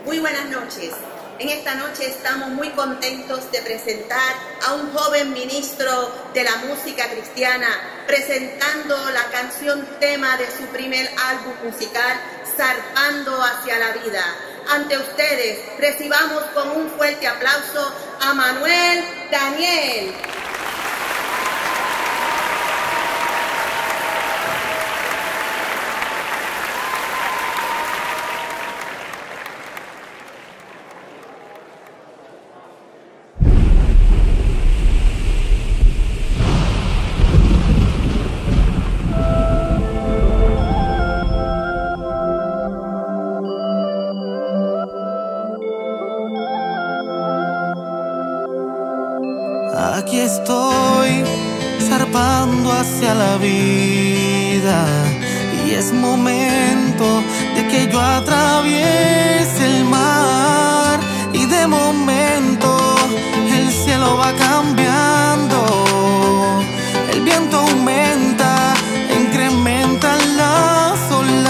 Muy buenas noches. En esta noche estamos muy contentos de presentar a un joven ministro de la música cristiana, presentando la canción tema de su primer álbum musical, Zarpando hacia la vida. Ante ustedes, recibamos con un fuerte aplauso a Manuel Daniel. Aquí estoy, zarpando hacia la vida, y es momento de que yo atraviese el mar. Y de momento el cielo va cambiando, el viento aumenta, incrementan las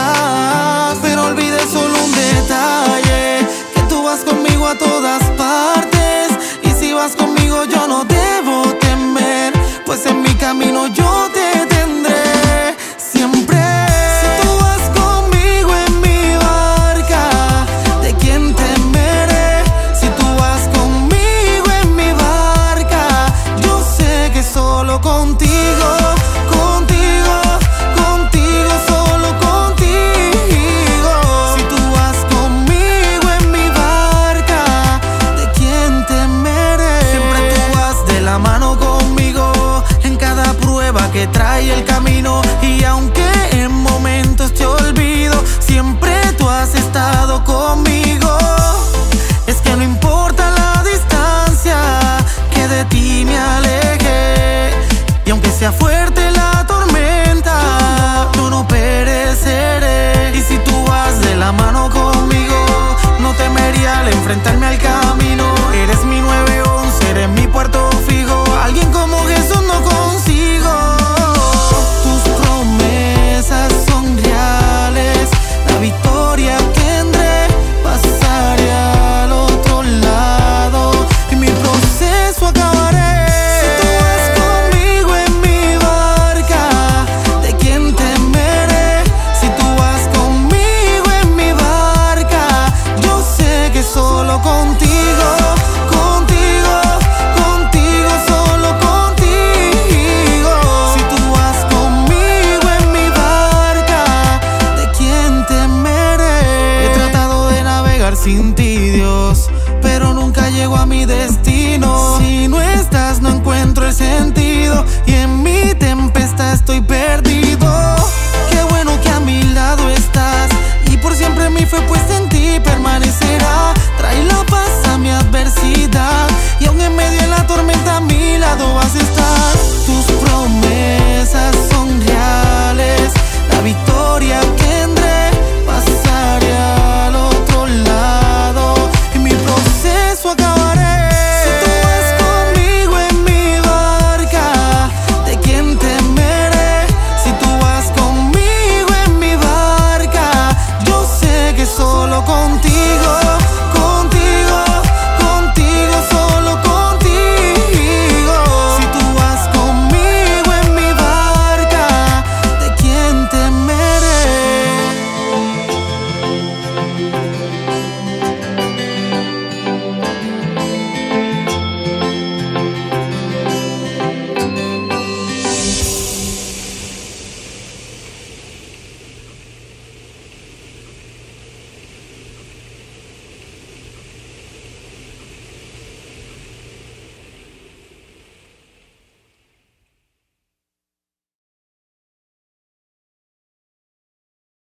olas. Pero olvidé solo un detalle, que tú vas conmigo a todas partes. Y si vas conmigo yo no debo temer, pues en mi camino yo te tendré siempre. Si tú vas conmigo en mi barca, ¿de quién temeré? Si tú vas conmigo en mi barca, yo sé que solo contigo, contigo, contigo, solo contigo. Si tú vas conmigo en mi barca, ¿de quién temeré? Siempre tú vas de la mano conmigo en cada prueba que trae el camino. Y aunque en momentos te olvido, siempre tú has estado conmigo. Es que no importa la distancia, que de ti me aleje. Y aunque sea fuerte la tormenta, yo no pereceré. Y si tú vas de la mano conmigo, no temería al enfrentarme al camino. Eres mi 911, eres mi puerto fijo. Alguien como Jesús no consigo. Tus promesas son reales, la victoria tendré, pasaré al otro lado y mi proceso acabaré. Si tú vas conmigo en mi barca, ¿de quién temeré? Si tú vas conmigo en mi barca, yo sé que solo contigo, contigo, contigo, solo contigo. Si tú vas conmigo en mi barca, ¿de quién temeré? He tratado de navegar sin ti, Dios, pero nunca llego a mi destino. Si no estás, no encuentro el sentido, y en mi tempestad estoy perdido. Qué bueno que a mi lado estás, y por siempre mi fe puesta en ti permanecerá. Trae la paz a mi adversidad, y aún en medio de la tormenta a mi lado vas a estar. Tus promesas son reales, la victoria tendré, pasaré al otro lado y mi proceso acabaré. Si tú vas conmigo en mi barca, ¿de quién temeré? Si tú vas conmigo en mi barca, yo sé que solo contigo,